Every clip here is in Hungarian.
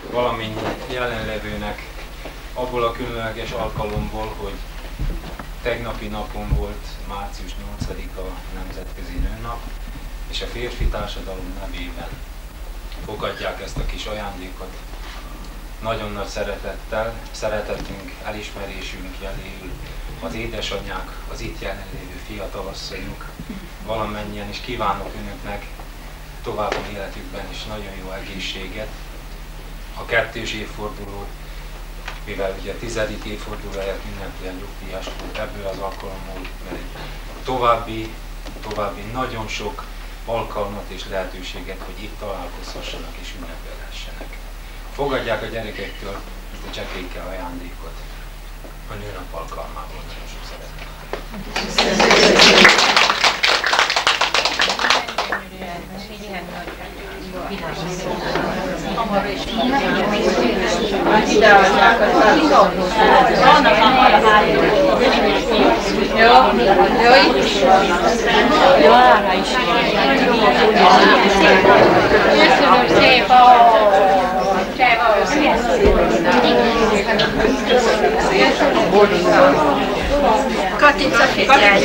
valamennyi jelenlevőnek abból a különleges alkalomból, hogy tegnapi napon volt március 8-a Nemzetközi Nőnap, és a férfi társadalom nevében fogadják ezt a kis ajándékot. Nagyon nagy szeretetünk, elismerésünk jeléül az édesanyák, az itt jelenlévő fiatalasszonyok, valamennyien, és kívánok önöknek további életükben is nagyon jó egészséget. A 2. évfordulót, mivel ugye a 10. évfordulóját ünnepli a nyugdíjas klub, ebből az alkalommal további nagyon sok alkalmat és lehetőséget, hogy itt találkozhassanak és ünnepelhessenek. Fogadják a gyerekektől ezt a csekélyke ajándékot a nőnap alkalmából. Nagyon sok szeretettel. Katica figyelj!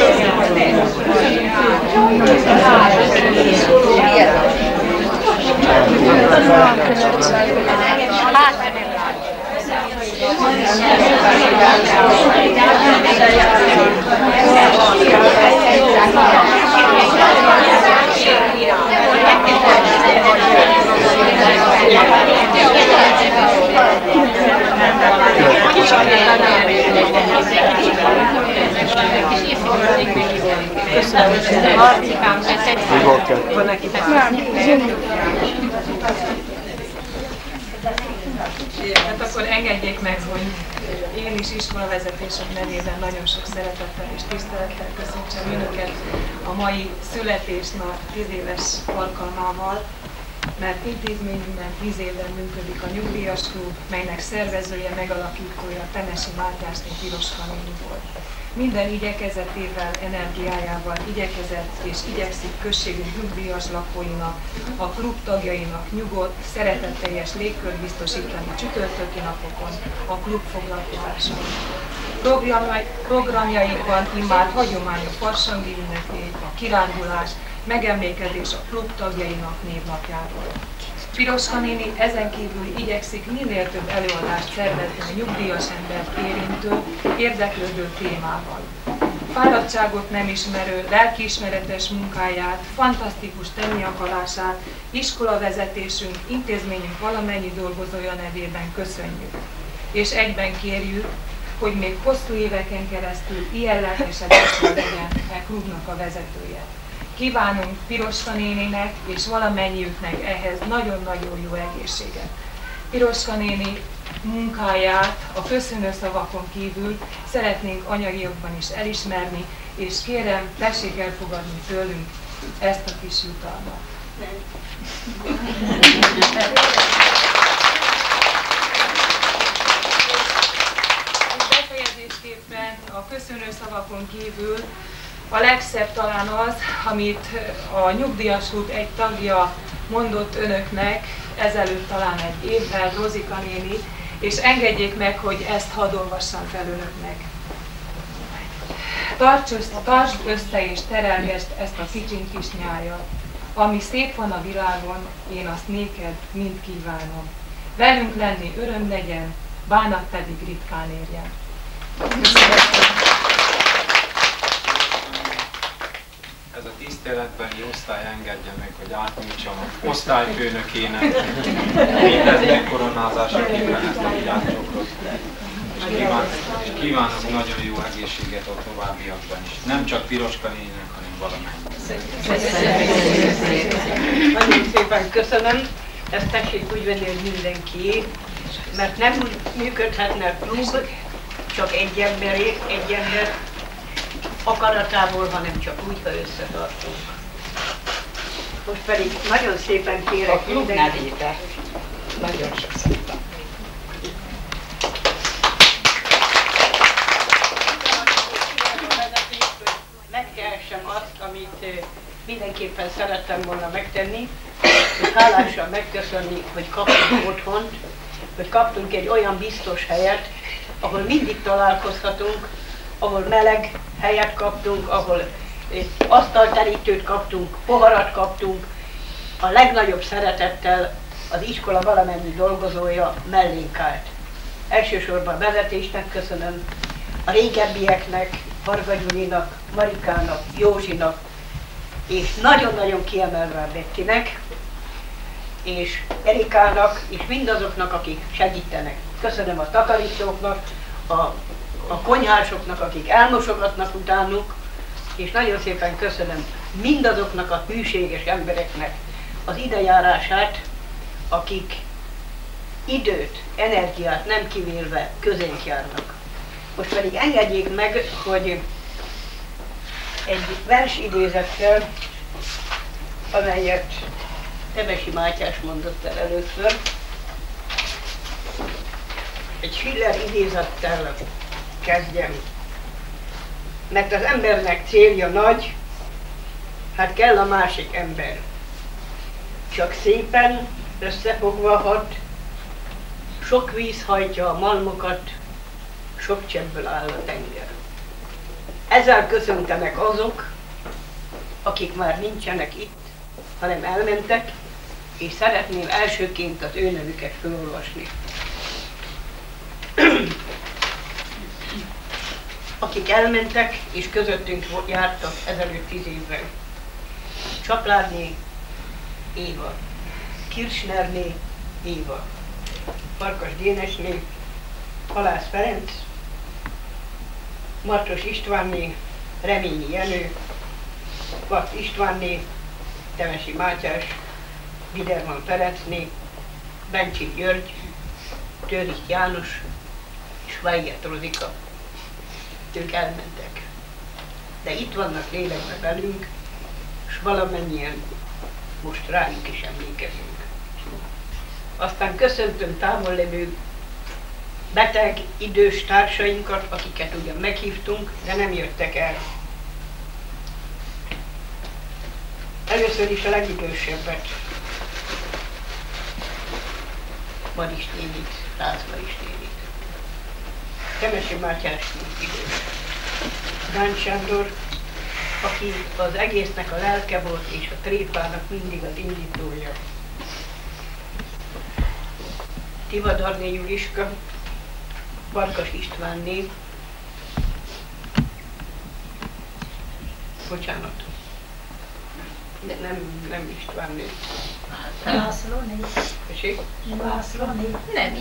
Hát akkor engedjék meg, hogy én is iskolavezetések nevében nagyon sok szeretettel és tisztelettel köszöntsem önöket a mai születésnap 10 éves alkalmával, mert intézményünkben 10 éven működik a Nyugdíjas Klub, melynek szervezője, megalapítója Temesi Mátyásné Piroska néni volt. Minden igyekezetével, energiájával igyekezett és igyekszik községünk nyugdíjas lakóinak, a klub tagjainak nyugodt, szeretetteljes légkört biztosítani csütörtöki napokon a klub foglalkozásai. Programjainkban immár hagyomány a farsangi ünnepély, a kirándulás, megemlékezés a klub tagjainak névnapjáról. Piroska néni ezen kívül igyekszik minél több előadást szervezni a nyugdíjas embert érintő, érdeklődő témával. Fáradtságot nem ismerő, lelkiismeretes munkáját, fantasztikus tenni akarását iskolavezetésünk, intézményünk valamennyi dolgozója nevében köszönjük. És egyben kérjük, hogy még hosszú éveken keresztül ilyen lelkesedésű legyen a klubnak a vezetője. Kívánunk Piroska néninek és valamennyiüknek ehhez nagyon-nagyon jó egészséget. Piroska néni munkáját a köszönő szavakon kívül szeretnénk anyagiakban is elismerni, és kérem, tessék elfogadni tőlünk ezt a kis jutalmat. Befejezésképpen a köszönő szavakon kívül a legszebb talán az, amit a Nyugdíjas Klub egy tagja mondott önöknek ezelőtt talán egy évvel, Rozika néni, és engedjék meg, hogy ezt hadd olvassam fel önöknek. Tartsd össze és terelgesd ezt a kicsiny kis nyájat, ami szép van a világon, én azt néked mind kívánom. Velünk lenni öröm legyen, bánat pedig ritkán érjen. Ez a tiszteletbeli osztály engedje meg, hogy átnyújtsam az osztályfőnökének mindez megkoronázásaképpen ezt a virágcsokrot. És kívánok nagyon jó egészséget a továbbiakban is. Nem csak Piroska néninek, hanem valamennyi. Nagyon szépen köszönöm. Ezt tessék úgy venni, hogy mindenki, mert nem úgy működhetne a klub, csak egy ember akaratából, hanem csak úgy, ha összetartunk. Most pedig nagyon szépen kérek mindenkit. Nagyon sok szépen. Megkeressem azt, amit mindenképpen szerettem volna megtenni, és hálásan megköszönni, hogy kaptunk otthont, hogy kaptunk egy olyan biztos helyet, ahol mindig találkozhatunk, ahol meleg helyet kaptunk, ahol asztalterítőt kaptunk, poharat kaptunk, a legnagyobb szeretettel az iskola valamennyi dolgozója mellénk állt. Elsősorban a vezetésnek köszönöm, a régebbieknek, Varga Gyurinak, Marikának, Józsinak, és nagyon-nagyon kiemelve a Bettinek, és Erikának, és mindazoknak, akik segítenek. Köszönöm a takarítóknak, a konyhásoknak, akik elmosogatnak utánuk, és nagyon szépen köszönöm mindazoknak a hűséges embereknek az idejárását, akik időt, energiát nem kivélve közénk járnak. Most pedig engedjék meg, hogy egy versidézettel, amelyet Temesi Mátyás mondott el először, egy Schiller idézettel kezdjem. Mert az embernek célja nagy, hát kell a másik ember. Csak szépen összefogva hat, sok víz hajtja a malmokat, sok cseppből áll a tenger. Ezzel köszöntenek azok, akik már nincsenek itt, hanem elmentek, és szeretném elsőként az ő nevüket felolvasni. Akik elmentek, és közöttünk jártak ezelőtt 10 évvel. Csaplárné Éva, Kirchnerné Éva, Farkas Dénesné, Halász Ferenc, Martos Istvánné, Reményi Jenő, Vatt Istvánné, Temesi Mátyás, Biderman Ferencné, Bencsik György, Töricht János és Weigert Rozika. Ők elmentek. De itt vannak lélekben velünk, és valamennyien most rájuk is emlékezünk. Aztán köszöntöm távollévő beteg, idős társainkat, akiket ugyan meghívtunk, de nem jöttek el. Először is a legidősebbet, Maris nénit, Rácz Maris nénit. Temesi Mátyás idős. Gáncs Sándor, aki az egésznek a lelke volt, és a tréfának mindig az indítója. Tivadarné Juliska, Farkas Istvánné, bocsánat, nem Istvánné. Lászlóné. Tessék? Lászlóné. Nem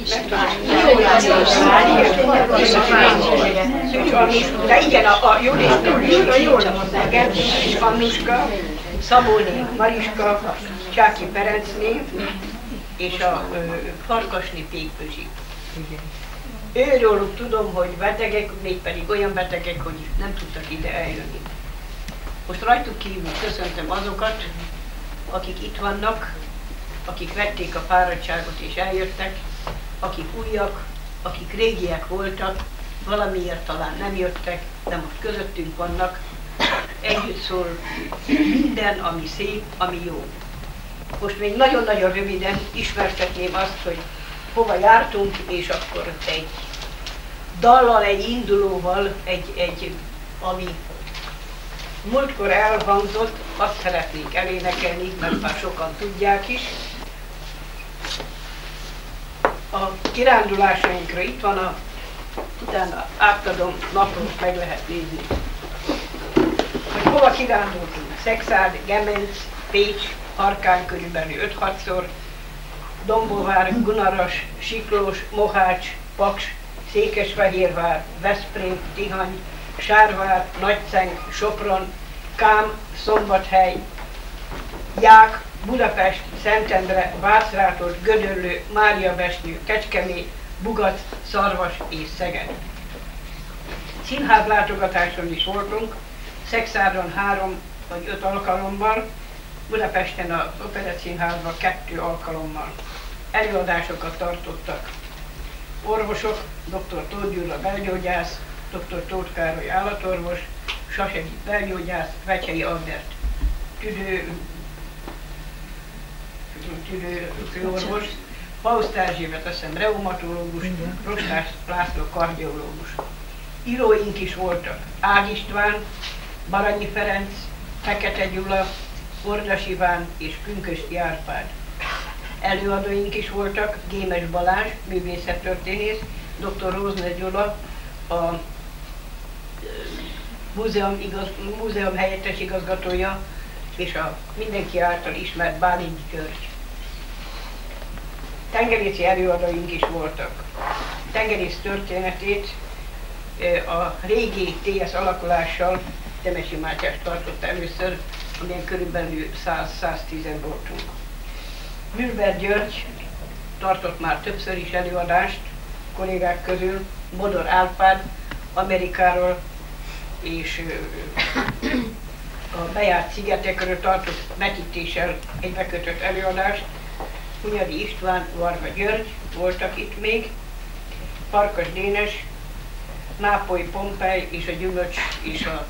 István. De igen, a Juliska jól mondták el, és Annuska, Szabóné Mariska, Csáki Ferencné, és a Farkasné Pékpözsi. Őróluk tudom, hogy betegek, mégpedig olyan betegek, hogy nem tudtak ide eljönni. Most rajtuk kívül köszöntöm azokat, akik itt vannak, akik vették a fáradtságot és eljöttek, akik újak, akik régiek voltak, valamiért talán nem jöttek, de most közöttünk vannak. Együtt szól minden, ami szép, ami jó. Most még nagyon-nagyon röviden ismertetném azt, hogy hova jártunk, és akkor egy dallal, egy indulóval, ami múltkor elhangzott, azt szeretnénk elénekelni, mert már sokan tudják is. A kirándulásainkra itt van, utána átadom, naplót meg lehet nézni. Hogy hova kirándultunk? Szexárd, Gemenc, Pécs, Harkány körülbelül 5-6-szor, Dombóvár, Gunaras, Siklós, Mohács, Paks, Székesfehérvár, Veszprém, Tihany, Sárvár, Nagyceng, Sopron, Kám, Szombathely, Ják, Budapest, Szentendre, Vászrátot, Gödöllő, Máriabesnyő, Kecskemét, Bugac, Szarvas és Szeged. Színházlátogatáson is voltunk, Szexárdon 3 vagy 5 alkalommal, Budapesten az Operett Színházban 2 alkalommal. Előadásokat tartottak orvosok, dr. Tóth Gyula belgyógyász, dr. Tóth Károly állatorvos, Sasegyi belgyógyász, Vecsei Albert tüdőorvos, Faust Erzsébet, azt hiszem, reumatológus, Rostás László kardiológus. Íróink is voltak: Ág István, Baranyi Ferenc, Fekete Gyula, Ordas Iván és Pünkösdi Árpád. Előadóink is voltak: Gémes Balázs, művészettörténész, dr. Rózner Gyula, a múzeum helyettes igazgatója, és a mindenki által ismert Bálint György. Tengerészi előadóink is voltak. Tengerész történetét a régi TS alakulással Temesi Mátyás tartotta először, amilyen körülbelül 100-110-en voltunk. Mülber György tartott már többször is előadást kollégák közül, Bodor Árpád Amerikáról és a bejárt szigetekről tartott vetítéssel egybekötött előadást. Hunyadi István, Varga György voltak itt még, Farkas Dénes, Nápoly Pompei és a gyümölcs és a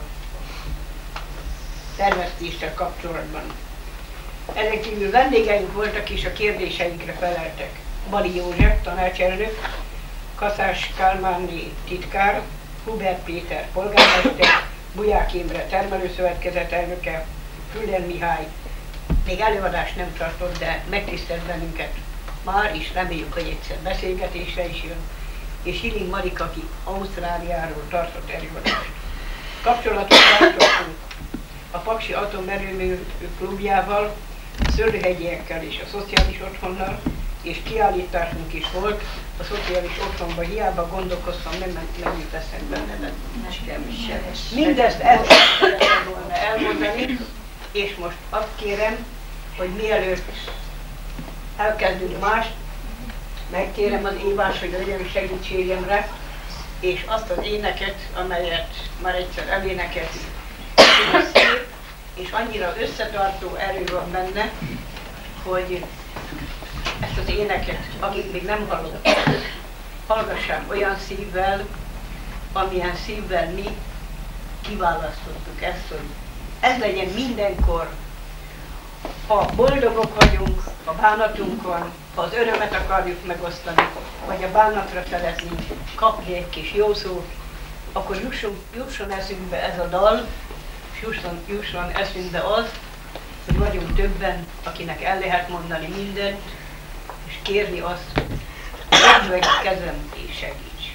termesztéssel kapcsolatban. Ezen kívül vendégeink voltak és a kérdéseinkre feleltek: Bali József, tanácselnök, Kaszás Kálmáné titkár, Hubert Péter polgármester, Buják Imre termelőszövetkezet elnöke, Füller Mihály még előadást nem tartott, de megtisztelt bennünket már, és reméljük, hogy egyszer beszélgetésre is jön, és Hiling Marika, aki Ausztráliáról tartott előadást. Kapcsolatot tartottunk a Paksi Atomerőmű klubjával, a Szőlőhegyiekkel és a Szociális Otthonnal, és kiállításunk is volt a Szociális Otthonba, hiába gondolkoztam, nem jut eszembe neve. Mindezt el szeretném volna elmondani, és most azt kérem, hogy mielőtt elkezdünk mást, megkérem az Évás, hogy legyen segítségemre, és azt az éneket, amelyet már egyszer elénekeltünk, szép, és annyira összetartó erő van benne, hogy ezt az éneket, akik még nem hallották, hallgassák olyan szívvel, amilyen szívvel mi kiválasztottuk ezt, hogy ez legyen mindenkor. Ha boldogok vagyunk, a bánatunkon, ha az örömet akarjuk megosztani, vagy a bánatra szeretnénk kapni egy kis jó szót, akkor jusson eszünkbe ez a dal, és jusson eszünkbe az, hogy vagyunk többen, akinek el lehet mondani mindent, és kérni azt, hogy adj meg a kezem és segíts.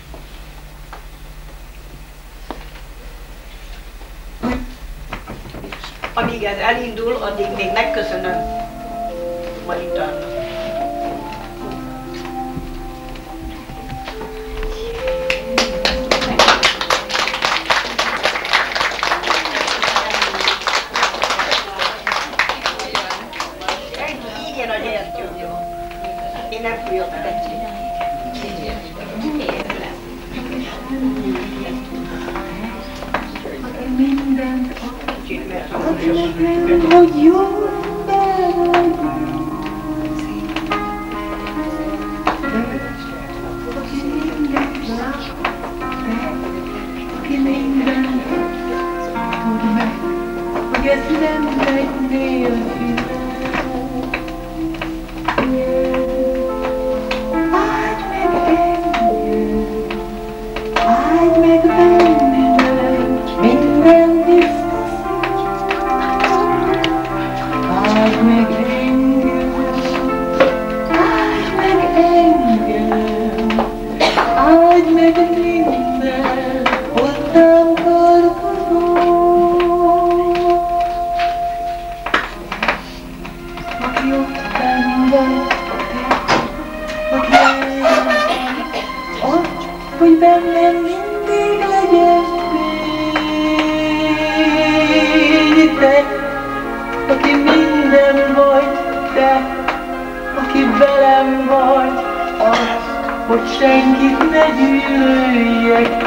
Amíg ez elindul, addig még megköszönöm Maritának. Igen, a gyertyő. Én nem fújom el. Mindent Mert hogy jó ember vagy, aki mindent tud meg, hogy ez nem megy nélkül. Áld meg engem, áld meg bennem, minden biztos. Áld meg engem, áld meg engem, áld meg minden, hozzám tartozó. Aki ott benn van, aki elvan, ott, hogy bennem mindig legyen fény. Te, aki minden vagy, te, aki velem vagy, az, hogy senkit ne gyűlöljek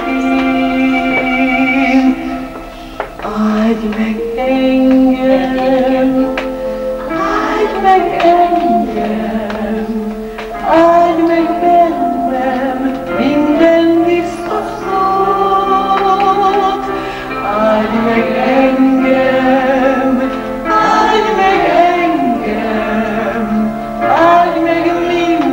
én. Áldj meg engem, áldj meg engem, áldj meg bennem minden biztosot. Áldj meg engem, áldj meg engem, áldj meg minden.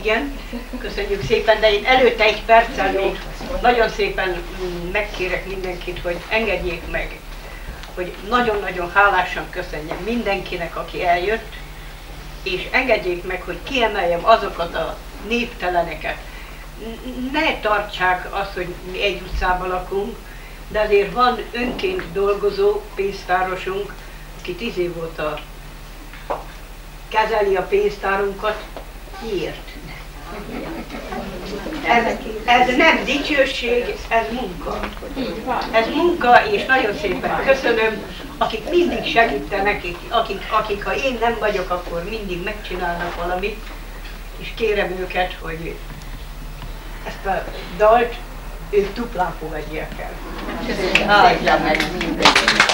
Igen, köszönjük szépen, de én előtte egy perccel még nagyon szépen megkérek mindenkit, hogy engedjék meg, hogy nagyon-nagyon hálásan köszönjem mindenkinek, aki eljött, és engedjék meg, hogy kiemeljem azokat a névteleneket. Ne tartsák azt, hogy mi egy utcában lakunk, de azért van önként dolgozó pénztárosunk, aki 10 év óta kezeli a pénztárunkat. Miért? Ez nem dicsőség, ez munka. Ez munka, és nagyon szépen köszönöm, akik mindig segítenek, akik ha én nem vagyok, akkor mindig megcsinálnak valamit, és kérem őket, hogy ezt a dalt ők duplán fogadják el. Köszönöm meg mindenki.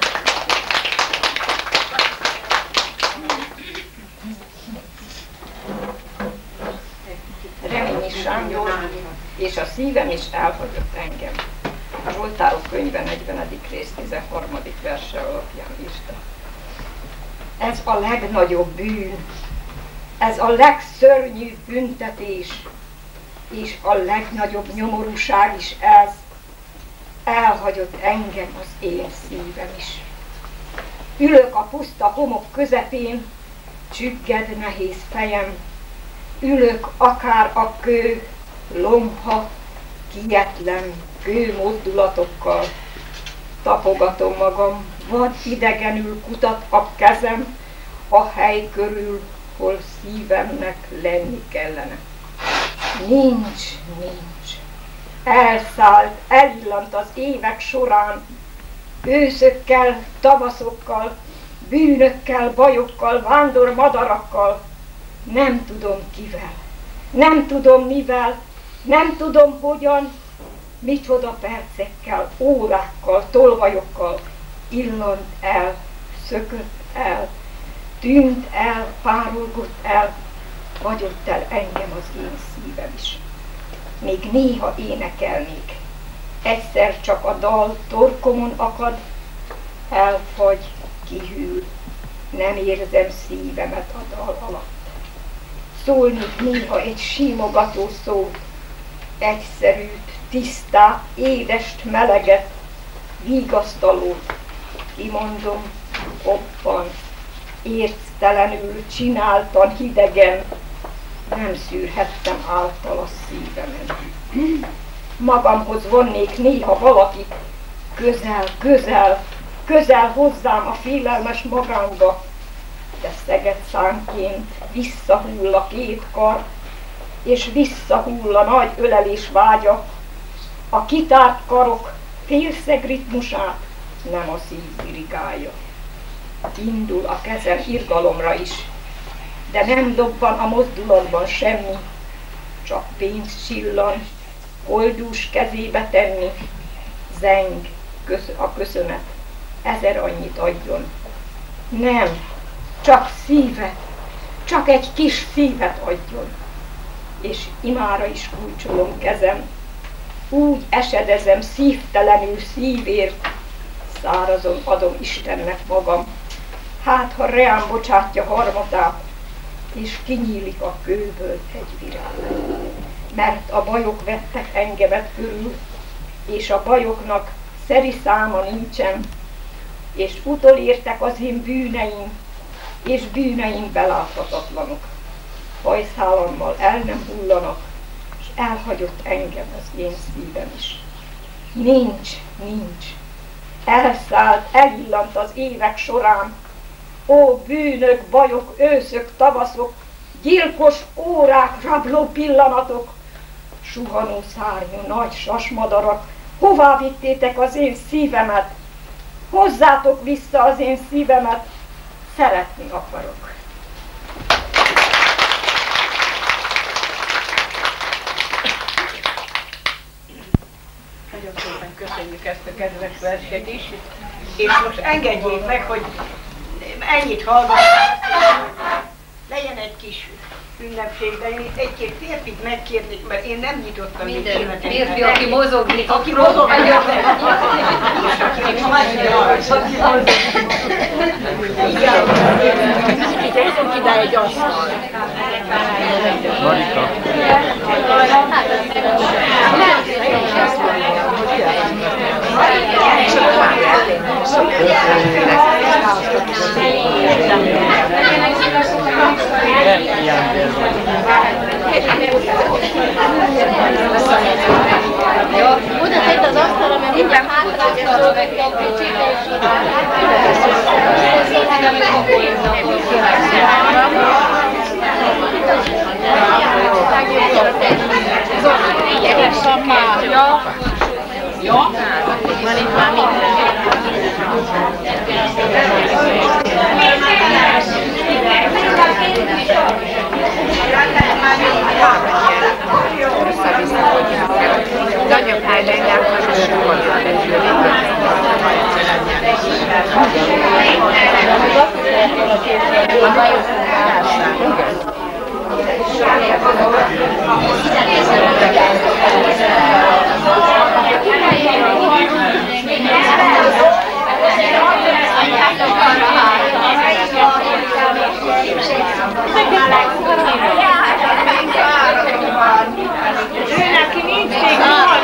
Reményi Sándor, és a szívem is elhagyott engem. A Zsoltárok könyve 40. rész 13. verse alapján írta. Ez a legnagyobb bűn, ez a legszörnyűbb büntetés, és a legnagyobb nyomorúság is ez. Elhagyott engem az én szívem is. Ülök a puszta homok közepén, csügged nehéz fejem, ülök akár a kő, lomha, kietlen kő mozdulatokkal. Tapogatom magam, vad idegenül kutat a kezem, a hely körül, hol szívemnek lenni kellene. Nincs. Elszállt, elillant az évek során, őszökkel, tavaszokkal, bűnökkel, bajokkal, vándor madarakkal. Nem tudom kivel, nem tudom mivel, nem tudom hogyan, micsoda percekkel, órákkal, tolvajokkal illant el, szökött el, tűnt el, párolgott el, hagyott el engem az én szívem is. Még néha énekelnék, egyszer csak a dal torkomon akad, elfagy, kihűl, nem érzem szívemet a dal alatt. Szólnék néha egy simogató szót, egyszerűt, tisztát, édest, meleget, vigasztalót, kimondom, obban, érctelenül, csináltan, hidegen, nem szűrhettem által a szívemen. Magamhoz vonnék néha valakit, közel hozzám a félelmes magánba, de szegetszánként visszahull a két kar, és visszahull a nagy ölelés vágya, a kitárt karok félszeg ritmusát nem a szív dirigálja. Indul a kezem irgalomra is, de nem dobban a mozdulatban semmi, csak pénz csillan, koldús kezébe tenni, zeng a köszönet, 1000 annyit adjon. Nem, csak szívet, csak egy kis szívet adjon. És imára is kulcsolom kezem, úgy esedezem szívtelenül szívért, szárazon adom Istennek magam, hát ha reám bocsátja harmatát, és kinyílik a kőből egy virág. Mert a bajok vettek engemet körül, és a bajoknak szeri száma nincsen, és utolértek az én bűneim, és bűneim beláthatatlanok. Hajszálammal el nem hullanak, és elhagyott engem az én szívem is. Nincs. Elszállt, elillant az évek során. Ó, bűnök, bajok, őszök, tavaszok, gyilkos órák, rabló pillanatok, suhanó szárnyú nagy sasmadarak, hová vittétek az én szívemet? Hozzátok vissza az én szívemet, szeretni akarok. Nagyon szépen köszönjük ezt a kedves verset is, és most engedjék meg, hogy ennyit hallgatok. Legyen egy kis ünnepség, de én egy-két férfit megkérnék, mert én nem nyitottam még életemben. Férfi, aki mozogni tud. Aki mozogni tud. És aki hagyja. Igen. Kicsit ide egy asztal. Monika. Jó, oda tedd az asztalra, mert minden hátra meg egy kicsit, és jó? Van itt már minden. Az anyaghány legyen, Neki nincs még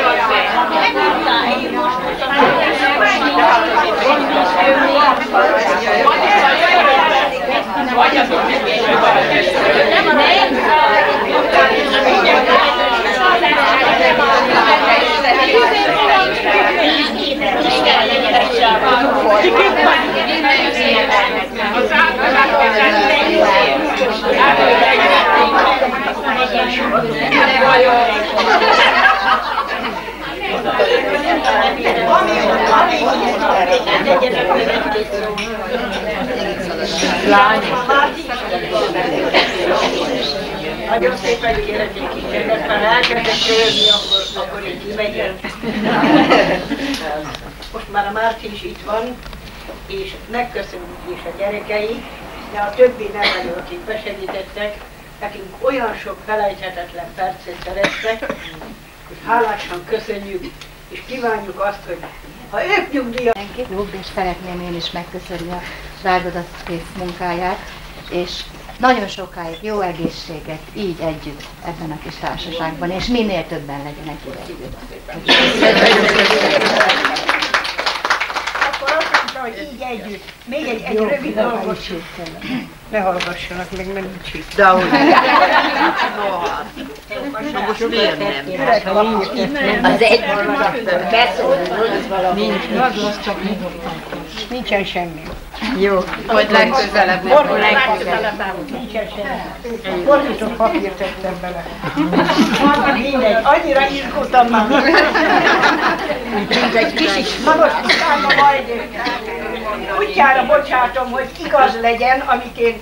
Nagyon szépen kérek egy kicsit, mert már elkezdek körülni, akkor így kimegyek. Most már a Márci is itt van, és megköszönjük is a gyerekei, de a többi nevelő, akik besegítettek, nekünk olyan sok felejthetetlen percet szereztek, hogy hálásan köszönjük, és kívánjuk azt, hogy ha ők nyugdíjat... És szeretném én is megköszönni a rágadatkész munkáját, és nagyon sokáig jó egészséget így együtt ebben a kis társaságban, és minél többen legyenek együtt. Akkor azt mondta, hogy így együtt. Még egy rövid dolgot. Ne hallgassanak, meg nem nincs. De ahogy most miért nem? Az egy beszélő, Nincsen semmi. jó, hogy legközelebb. Nincsen semmi. Fordított papírt tettem bele. Mindegy, annyira izgultam már. Mint egy kis Na most utána majd útjára bocsátom, hogy igaz legyen, amit én...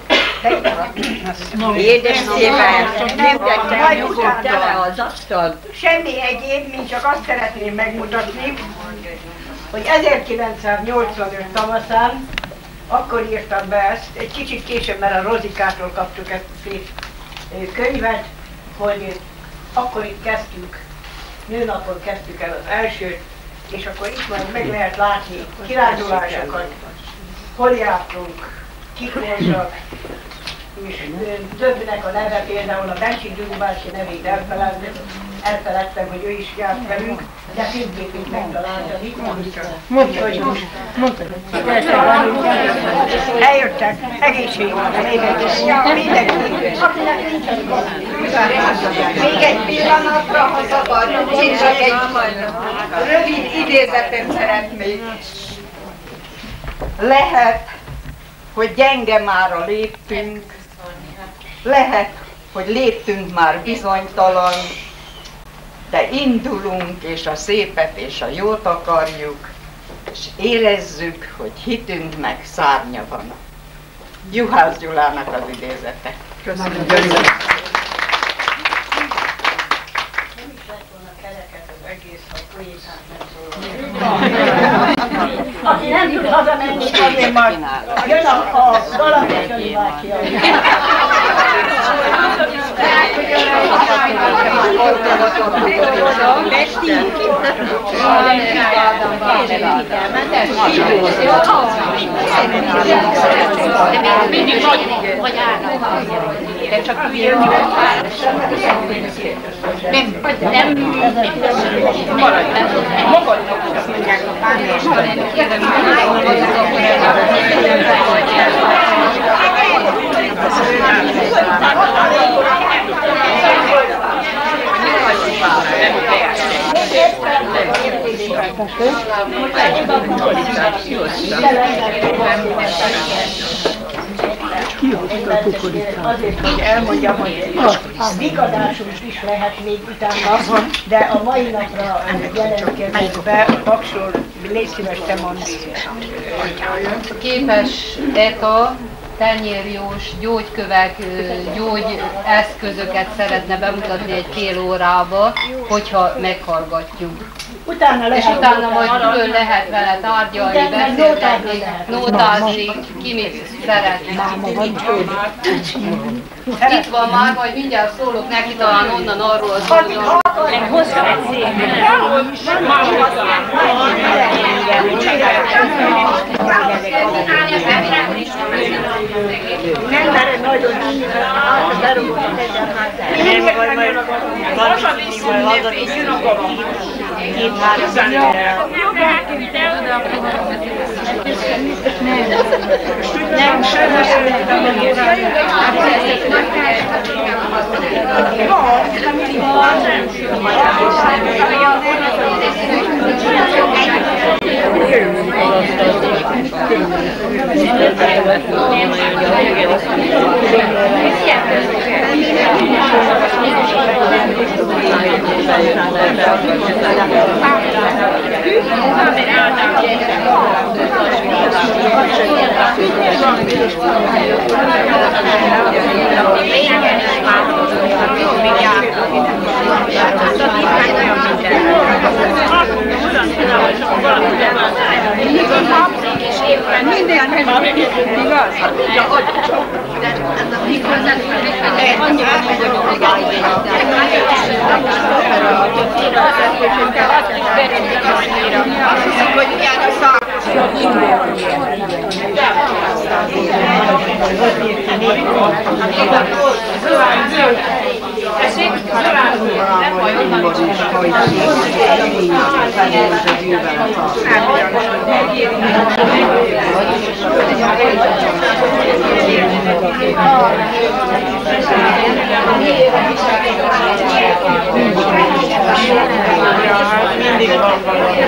édes szépen, mindent Majd elnyugodt utána. el az asztalt. Semmi egyéb, mint csak azt szeretném megmutatni, hogy 1985 tavaszán akkor írtam be ezt, egy kicsit később, mert a Rozikától kaptuk ezt a szép könyvet, hogy akkor itt kezdtük, nőnapon kezdtük el az elsőt, és akkor itt majd meg lehet látni kirándulásokat, hol jártunk, kik voltak, és többnek a neve, például a Bencsik Gyuri bácsi nevét elfeledtem, hogy ő is járt velünk, de mindkét megtaláltani. Úgyhogy eljöttek, egészségünkre, még egy mindenki, akinek nincsen gond. Még egy pillanatra, ha szabad, én csak egy rövid idézetet szeretnék. Lehet, hogy gyenge már a léptünk, lehet, hogy léptünk már bizonytalan, de indulunk, és a szépet és a jót akarjuk, és érezzük, hogy hitünknek szárnya van. Juhász Gyulának az idézete. Köszönöm. Aki nem tud hazamenni, azért majd jön a Galambos bácsi. Mindig vagy állnak. De csak üljön ki a nem maradj. Magadnak azt mondják a párját. Kérem, Azért, hogy elmondjam, hogy vigadásunk is lehet még utána, de a mai napra jelentkezett be a Paksról, légy szíves, te mondd. Képes ETA tenyérjós gyógykövek, gyógyeszközöket szeretne bemutatni egy fél órába, hogyha meghallgatjuk. És utána majd külön lehet vele tárgyalni, beszélgetni, nótázni, ki mit szeretne. Itt van már, majd mindjárt szólok neki, talán onnan arról szólok. Hoztam egy szépen. Nem, mert nagyon berúgott egyet. Nem, vagy majd valami hallgatni, két-három nem, minden meg igaz? mindig van valami.